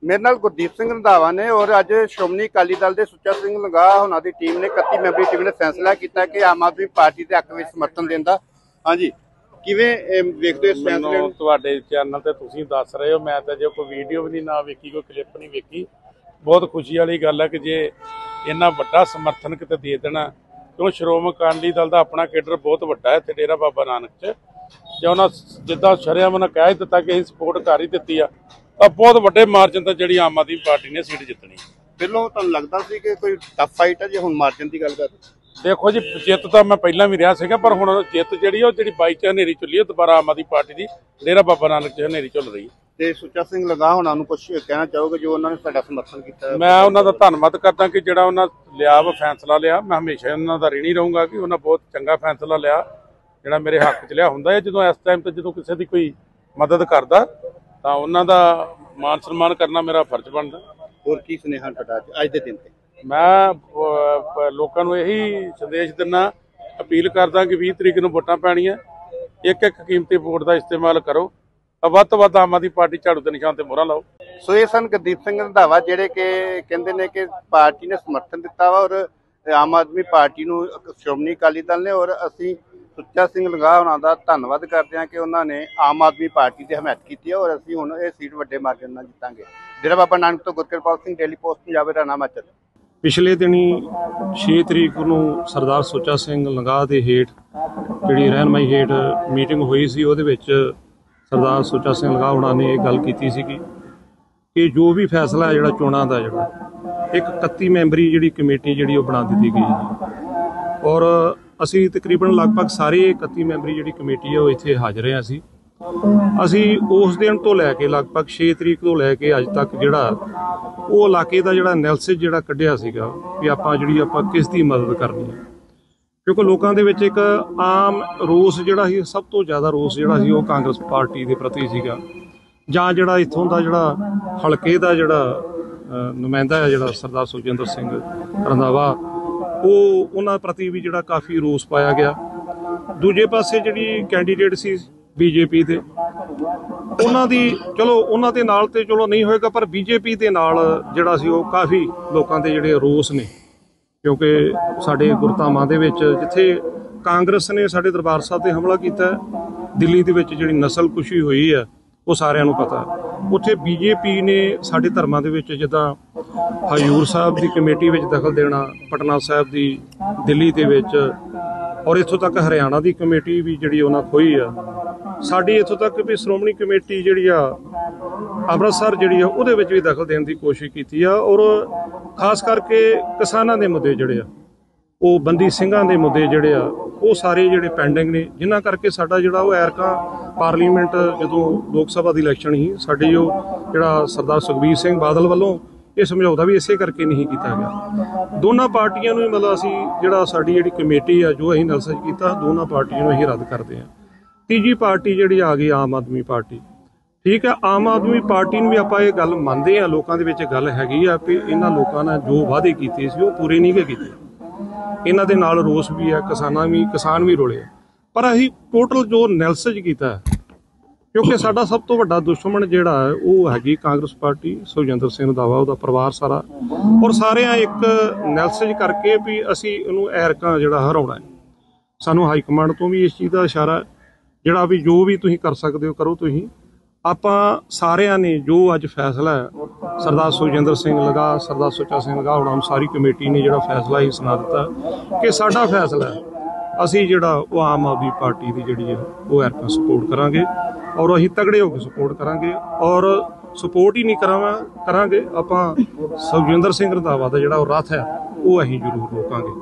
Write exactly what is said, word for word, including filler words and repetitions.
मेरे नाल गुरदीप सिंह रंधावा ने और अज श्रोमणी अकाली दल के सुच्चा सिंह लंगाह होना दी टीम ने इकत्ती मैंबरी टीम ने फैसला किया कि आम आदमी पार्टी के हक में समर्थन देंदा। हाँ जी, किवें वेखदे हो इस फैसले नूं? तुहाडे चैनल ते तुसीं दस रहे हो, मैं तो जो कोई वीडियो भी नहीं ना वेखी, कोई क्लिप नहीं वेखी। बहुत खुशी वाली गल है कि जे इन्ना वड्डा समर्थन किते दे देना, क्यों श्रोमणी अकाली दल का अपना केडर बहुत वड्डा है इत्थे डेरा बाबा नानक च, जे उन्हें जिद्दां शरेआम उन्हें कह दिता कि असीं सपोर्ट कर ही दित्ती आ, तां बहुत वड्डे मार्जिन ते जिहड़ी आम आदमी पार्टी ने सीट जितनी। पहलों तुहानूं लगदा सी कि कोई टफ फाइट है, जे हुण मार्जिन की गल कर? देखो जी, जित तो मैं पहला भी रहा सीगा, पर हुण जित जिहड़ी ओह जिहड़ी बाई च हनेरी चुली है, दोबारा आम आदमी पार्टी की डेरा बाबा नानक च हनेरी झुल रही। ते सुच्चा सिंह लंगाह होना नूं कुछ कहना चाहोगे जो उन्होंने साडा समर्थन किया? मैं उन्हों का धन्नवाद करदा कि जिहड़ा उन्होंने लिया वा फैसला लिया, मैं हमेशा उन्हों का ऋणी रहूँगा कि उन्होंने बहुत चंगा फैसला लिया जिहड़ा मेरे हक च लिया हुंदा है। जो इस टाइम ते जो किसी की कोई मदद करदा तां उन्हों का मान सन्मान करना मेरा फर्ज बनदा। होर की सुनेहा तुहाडा अज दे दिन ते? मैं लोगों को यही संदेश दिना, अपील करदा कि बीस तरीक नूं वोटां पैणीआं, एक एक कीमती वोट का इस्तेमाल करो, ਵੱਧ ਤੋਂ ਵੱਧ आम आदमी पार्टी झाड़ू के निशान से मोहरा लाओ। सो ये सन गुरदीप सिंह रंधावा जिहड़े कि कहंदे ने कि पार्टी ने समर्थन दिता वा और आम आदमी पार्टी नूं श्रोमणी अकाली दल ने, और असीं सुच्चा सिंह लंगाह होना दा धन्नवाद करते हैं कि उन्होंने आम आदमी पार्टी की हमायत की है और असीं हुण इह सीट वड्डे मार्जिन नाल जितांगे। डेरा बाबा नानक तो गुरकिरपाल सिंह, डेली पोस्ट पंजाब, हरियाणा, हिमाचल। पिछले दिनी छे तरीक नूं सरदार सुच्चा सिंह लंगाह के हेठ जिहड़ी रहनमाई हेठ मीटिंग हुई सी, उहदे विच सरदार सुच्चा सिंह लंगाह होना ने यह गल की सी कि जो भी फैसला है जिहड़ा चोणां दा जिहड़ा एक इकत्ती मैंबरी जिहड़ी कमेटी जिहड़ी ओह बना दी गई है, और असी तकरीबन लगभग सारे इकत्ती मैंबरी जिहड़ी कमेटी है वो इत्थे हाज़र हैं। असी असी उस दिन तो लैके लगभग छे तरीक तो लैके अज तक जिहड़ा वो इलाके का जिहड़ा एनालिसिस जिहड़ा कढ़िया सीगा कि आपां जिहड़ी आपां किस दी मदद करनी है, क्योंकि लोगों के विच एक आम रोस जिहड़ा सी, सब तो ज़्यादा रोस जिहड़ा सी वो कांग्रेस पार्टी के प्रति सीगा, जां जिहड़ा इत्थों दा जिहड़ा हलके दा जिहड़ा नुमाइंदा है जिहड़ा सरदार सुखजिंदर सिंह रंधावा, वो उन्हां प्रति भी जिहड़ा काफ़ी रोस पाया गया। दूजे पासे जिहड़ी कैंडीडेट सी बीजेपी दे, उन्हां दी चलो उन्हां दे नाल ते चलो नहीं होएगा, पर बीजेपी दे नाल जिहड़ा सी वो काफ़ी लोकां दे जिहड़े रोस ने, क्योंकि साडे गुरधामां दे विच जिथे कांग्रेस ने साडे दरबार साहब ते हमला कीता, दिल्ली दे विच जिहड़ी नस्लकुशी हुई है वो सारिआं नूं पता। उत्थे बीजेपी ने साडे धर्मां दे विच जिद्दां हजूर साहब की कमेटी विच दखल देना, पटना साहब की दिल्ली दे विच, और इत्थों तक हरियाणा की कमेटी भी जिहड़ी उन्हां खोई आ, साडी इत्थों तक भी श्रोमणी कमेटी जिहड़ी आ अमृतसर जिहड़ी आ उहदे विच भी दखल देने की कोशिश की आ, और खास करके किसानां दे मुद्दे जिहड़े आ, वो बंदी ਸਿੰਘਾਂ ਦੇ मुद्दे जिहड़े आ वो सारे जिहड़े पेंडिंग ने, जिन्हां करके साडा जिहड़ा वो एरका पार्लीमेंट जदों लोक सभा दी इलैक्शन ही साडी वो जिहड़ा सरदार सुखबीर सिंह बादल ਵੱਲੋਂ ਇਹ ਸਮਝੌਤਾ भी इसे करके नहीं किया गया। दोनों पार्टियां नूं मतलब असीं जिहड़ा साडी जिहड़ी कमेटी आ जो असीं एनालिसिस कीता, दोनों पार्टियां नूं असीं रद्द करदे हां। तीजी पार्टी जिहड़ी आ गई आम आदमी पार्टी, ठीक है, आम आदमी पार्टी नूं भी आपां इह गल मंनदे हां, लोकां दे विच गल हैगी आ भी इन्हां लोकां ने जो वादे कीते सी वो पूरे नहीं गे कीते, इन्हां दे नाल रोस भी है, किसानां भी किसान भी रोले, पर असीं टोटल जो एनालिसिस कीता क्योंकि साडा सब तो वड्डा दुश्मन जिहड़ा है वो हैगी कांग्रेस पार्टी, सुखजिंदर सिंह रंधावा उहदा परिवार सारा, और सारे एक एनालिसिस करके भी असीं इहनूं ऐरकां जिहड़ा हराउणा है। सानूं हाई कमांड तो भी इस चीज़ का इशारा है, जिहड़ा भी जो भी तुसीं कर सकदे हो करो तुसीं। आपां सारिआं ने जो अज फैसला है सरदार सुखजिंदर सिंह लंगाह, सरदार सुच्चा सिंह लंगाह होना सारी कमेटी ने जिहड़ा फैसला ही सुना दिता कि साडा फैसला है, असीं जिहड़ा वो आम आदमी पार्टी की जिहड़ी है वो ऐरकां सपोर्ट करांगे, और असीं तगड़े होकर सपोर्ट करांगे, और सपोर्ट ही नहीं करावां करांगे आपां सुखजिंदर सिंह रंधावा दा जिहड़ा रथ है वो असीं जरूर रोकांगे।